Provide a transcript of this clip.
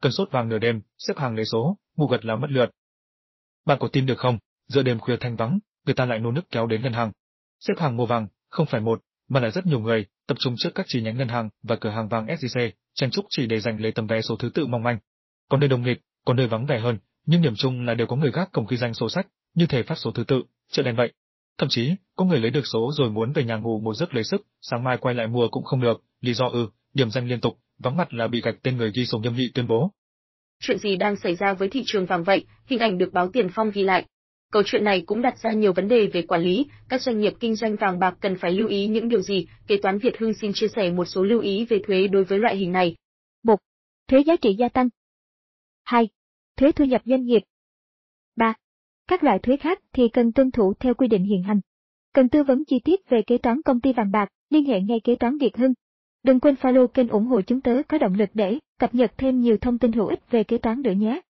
cơn sốt vàng nửa đêm, xếp hàng lấy số, ngủ gật là mất lượt. Bạn có tin được không, giữa đêm khuya thanh vắng, người ta lại nô nức kéo đến ngân hàng. Xếp hàng mua vàng, không phải một, mà là rất nhiều người, tập trung trước các chi nhánh ngân hàng và cửa hàng vàng SJC, chen chúc chỉ để giành lấy tấm vé số thứ tự mong manh. Có nơi đông nghịt, có nơi vắng vẻ hơn, nhưng điểm chung là đều có người gác cổng ghi danh sổ sách, như thể phát số thứ tự, chợ đen vậy. Thậm chí, có người lấy được số rồi muốn về nhà ngủ một giấc lấy sức, sáng mai quay lại mua cũng không được, lý do điểm danh liên tục, vắng mặt là bị gạch tên người ghi sổ nghiêm nghị tuyên bố. Chuyện gì đang xảy ra với thị trường vàng vậy? Hình ảnh được báo Tiền Phong ghi lại. Câu chuyện này cũng đặt ra nhiều vấn đề về quản lý, các doanh nghiệp kinh doanh vàng bạc cần phải lưu ý những điều gì? Kế toán Việt Hưng xin chia sẻ một số lưu ý về thuế đối với loại hình này. 1. Thuế giá trị gia tăng. 2. Thuế thu nhập doanh nghiệp. 3. Các loại thuế khác thì cần tuân thủ theo quy định hiện hành. Cần tư vấn chi tiết về kế toán công ty vàng bạc, liên hệ ngay kế toán Việt Hưng. Đừng quên follow kênh ủng hộ chúng tớ có động lực để cập nhật thêm nhiều thông tin hữu ích về kế toán nữa nhé.